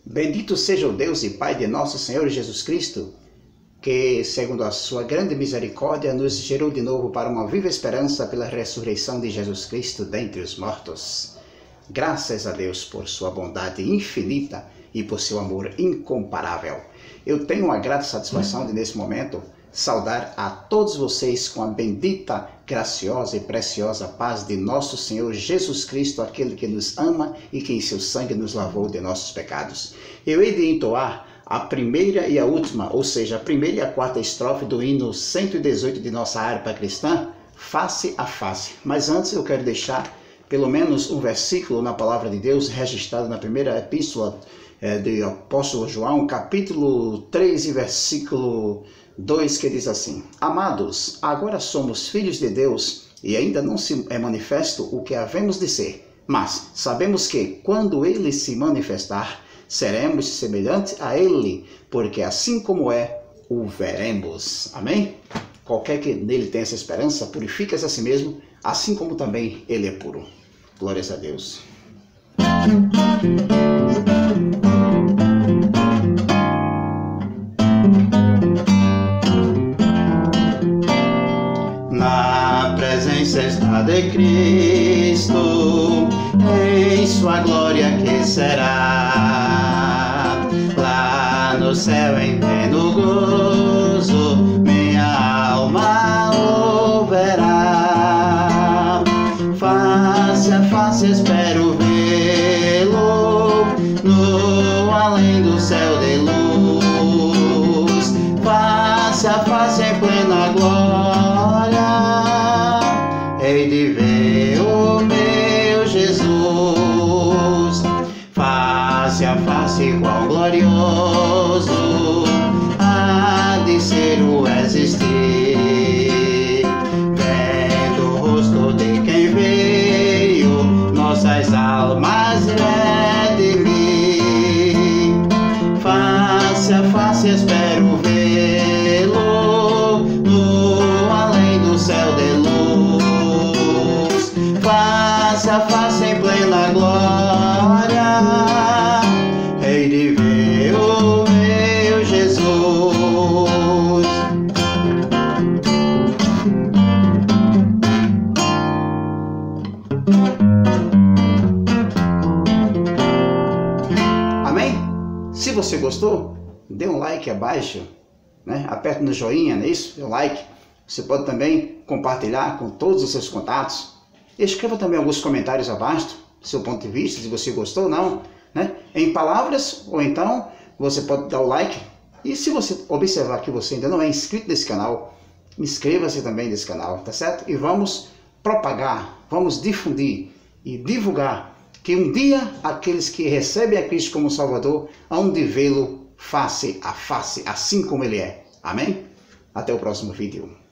Bendito seja o Deus e Pai de nosso Senhor Jesus Cristo, que, segundo a sua grande misericórdia, nos gerou de novo para uma viva esperança pela ressurreição de Jesus Cristo dentre os mortos. Graças a Deus por sua bondade infinita e por seu amor incomparável. Eu tenho a grata satisfação de, nesse momento, saudar a todos vocês com a bendita, graciosa e preciosa paz de nosso Senhor Jesus Cristo, aquele que nos ama e que em seu sangue nos lavou de nossos pecados. Eu hei de entoar a primeira e a última, ou seja, a primeira e a quarta estrofe do hino 118 de nossa harpa cristã, Face a Face. Mas antes eu quero deixar pelo menos um versículo na palavra de Deus registrado na primeira epístola do apóstolo João, capítulo 3 e versículo 2, que diz assim: Amados, agora somos filhos de Deus e ainda não se é manifesto o que havemos de ser, mas sabemos que, quando Ele se manifestar, seremos semelhantes a Ele, porque assim como é, o veremos. Amém? Qualquer que nele tenha essa esperança, purifica-se a si mesmo, assim como também Ele é puro. Glórias a Deus. Na presença está de Cristo, em sua glória que será. Lá no céu em pleno gozo, minha alma o verá. Face a face espero vê-lo, no além do céu de luz. Face a face em plena glória, hei de ver o meu Jesus. Face a face qual glorioso há de ser o existir. Vendo o rosto de quem veio nossas almas redimir. Face a face espero vê-lo, no além do céu de luz. Face a face em plena glória, hei de ver o meu Jesus. Amém? Se você gostou, dê um like abaixo, né? Aperte no joinha, não é isso? Dê um like. Você pode também compartilhar com todos os seus contatos. Escreva também alguns comentários abaixo, seu ponto de vista, se você gostou ou não, né? Em palavras, ou então você pode dar o like. E se você observar que você ainda não é inscrito nesse canal, inscreva-se também nesse canal, tá certo? E vamos propagar, vamos difundir e divulgar que um dia aqueles que recebem a Cristo como Salvador hão de vê-lo face a face, assim como Ele é. Amém? Até o próximo vídeo.